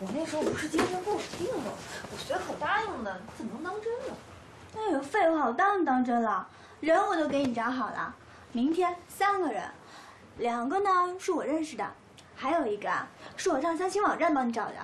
我那时候不是接电话我定了，我随口答应的，怎么能当真了？ 哎呦，废话，我当然当真了，人我都给你找好了。明天3个人，2个呢是我认识的，还有1个啊是我上相亲网站帮你找的。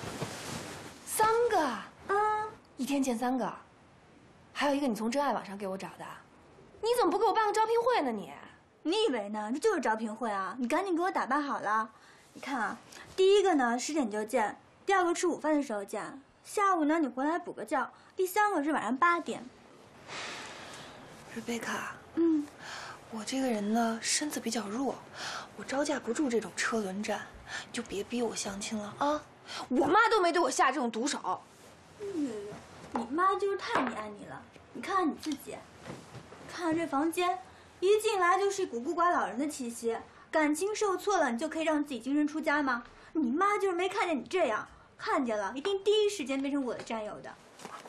3个啊？1天见3个，还有1个你从真爱网上给我找的，你怎么不给我办个招聘会呢你？ 你以为呢？这就是招聘会啊！你赶紧给我打扮好了。你看啊，第1个呢10点就见，第2个吃午饭的时候见，下午呢你回来补个觉，第3个是晚上8点。 瑞贝卡，我这个人呢身子比较弱，我招架不住这种车轮战，你就别逼我相亲了啊！我妈都没对我下这种毒手。 你妈就是太溺爱你了。你看看你自己，看看这房间，一进来就是一股孤寡老人的气息。感情受挫了，你就可以让自己净身出家吗？你妈就是没看见你这样，看见了一定第一时间变成我的战友的。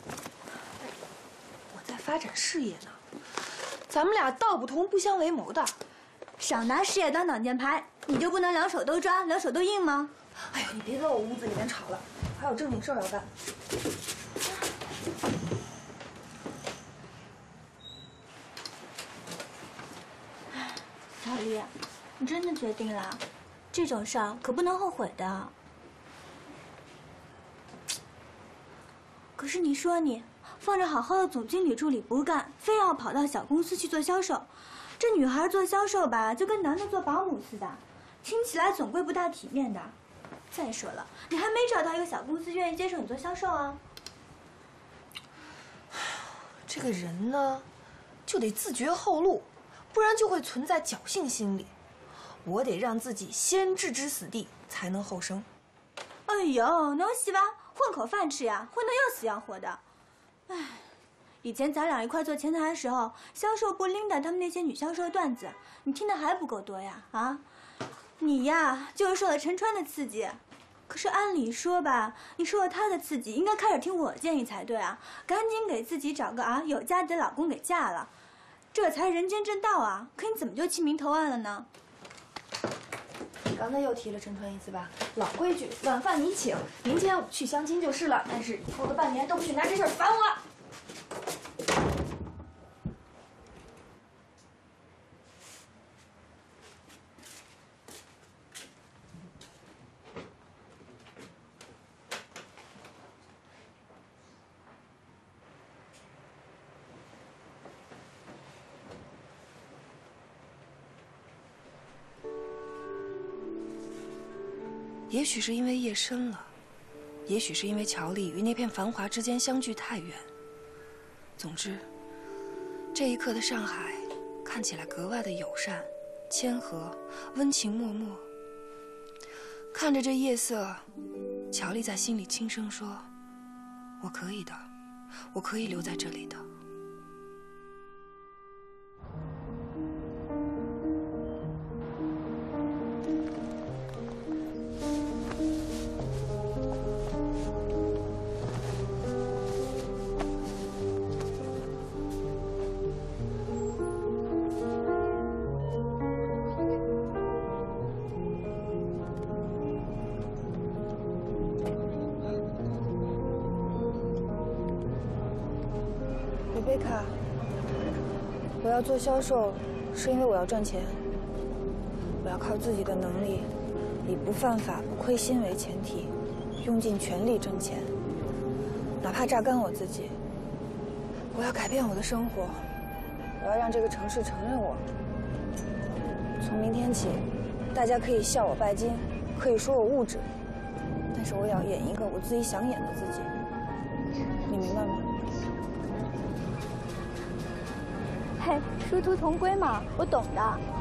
我在发展事业呢，咱们俩道不同不相为谋的。 少拿事业当挡箭牌，你就不能2手都抓，2手都硬吗？ 哎呦，你别在我屋子里面吵了，还有正经事儿要干。 小丽，你真的决定了？这种事儿可不能后悔的。可是你说你放着好好的总经理助理不干，非要跑到小公司去做销售，这女孩做销售吧，就跟男的做保姆似的，听起来总归不大体面的。再说了，你还没找到一个小公司愿意接受你做销售啊。 这个人呢，就得自绝后路，不然就会存在侥幸心理。我得让自己先置之死地，才能后生。 哎呦，能行吧？混口饭吃呀，混得要死要活的。哎，以前咱俩一块做前台的时候，销售部琳达他们那些女销售的段子，你听的还不够多呀？啊，你呀就是受了陈川的刺激。可是按理说吧，你受了他的刺激，应该开始听我建议才对啊！赶紧给自己找个有家底的老公给嫁了，这才人间正道啊！可你怎么就起名投案了呢？ 你刚才又提了陈川一次吧？老规矩，晚饭你请，明天我去相亲就是了。但是以后的半年都不许拿这事儿烦我。也许是因为夜深了，也许是因为乔丽与那片繁华之间相距太远。总之，这一刻的上海看起来格外的友善、谦和、温情脉脉。看着这夜色，乔丽在心里轻声说：“我可以的，我可以留在这里的。”丽贝卡，我要做销售，是因为我要赚钱。我要靠自己的能力，以不犯法、不亏心为前提，用尽全力挣钱，哪怕榨干我自己。我要改变我的生活，我要让这个城市承认我。从明天起，大家可以笑我拜金，可以说我物质，但是我也要演一个我自己想演的自己。你明白吗？ 嘿，殊途同归嘛，我懂的。